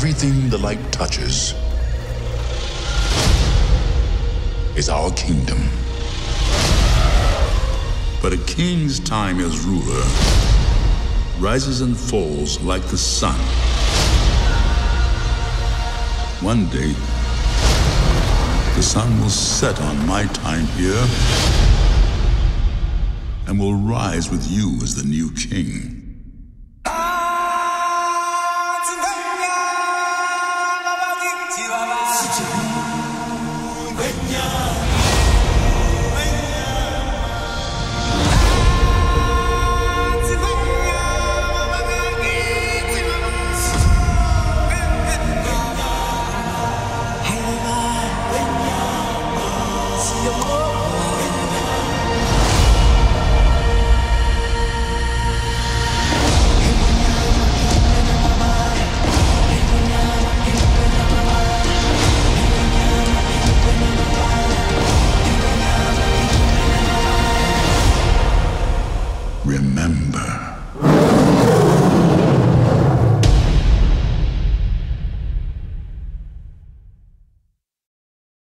everything the light touches is our kingdom. But a king's time as ruler rises and falls like the sun. One day, the sun will set on my time here and will rise with you as the new king. Remember.